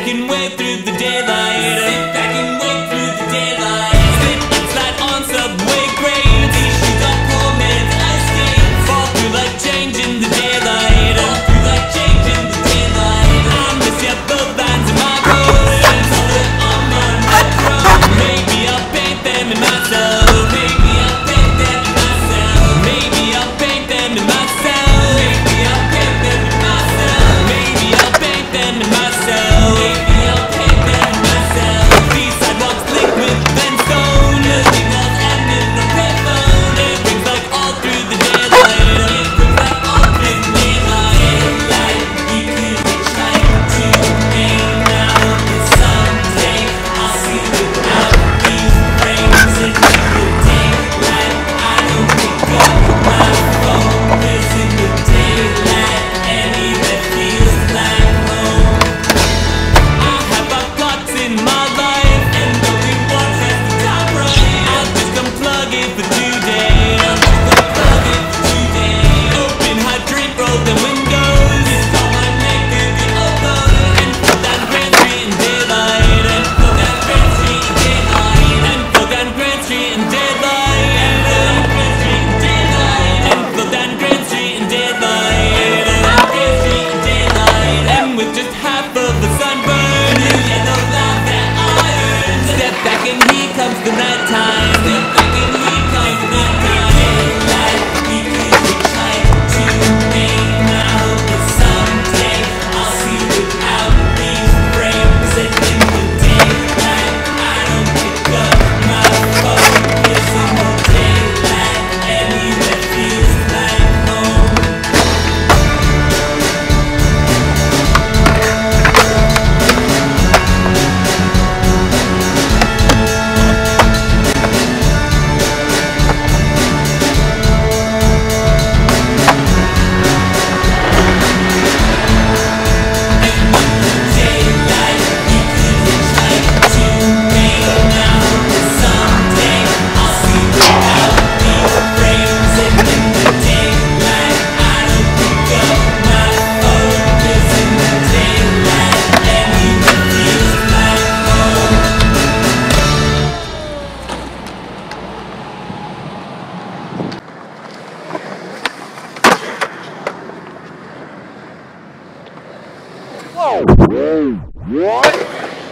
and wait through the daylight. Sit back and wait through the daylight. Slip and slide on subway grades. These shoes are poor man's ice skates. Fall through like change in the daylight. Fall through like change in the daylight. I miss your both lines in my clothes. Color on my metro. Maybe I'll paint them in myself. Maybe I'll paint them in myself. Maybe I'll paint them in myself. Maybe I'll paint them in myself. Maybe I'll paint them in myself. Maybe I'll paint them in myself. These sidewalks linked with sandstone. The signals end in a payphone. It rings like all through the daylight. It rings like all through the daylight. Daylight, we could try to hang out, but someday I'll see without these frames. And in the daylight, I don't pick up my phone. 'Cause in the daylight, anywhere feels like home. I have our clocks in my life, and only one has the top right. I'll just unplug it for today. I'll just unplug it for today. Open hydrant, roll the windows. Just call my name, Google upload. And put down Grand Street in daylight. And put down Grand Street in daylight. And put down Grand Street in daylight. And put down Grand Street in daylight. And put down Grand Street in daylight. And put down Grand Street in daylight. And with just half of the sunburn, new yellow line that iron. Step back and here comes the nighttime. Step back and here comes the nighttime. Daylight, we could try to hang out, but someday I'll see without these frames. And in the daylight, I don't pick up my phone. 'Cause in the daylight, anywhere feels like home. Daylight, we could try to hang out, but someday I'll see without these frames. And in the daylight, I don't pick up my phone. 'Cause in the daylight, anywhere feels like home. Whoa! What?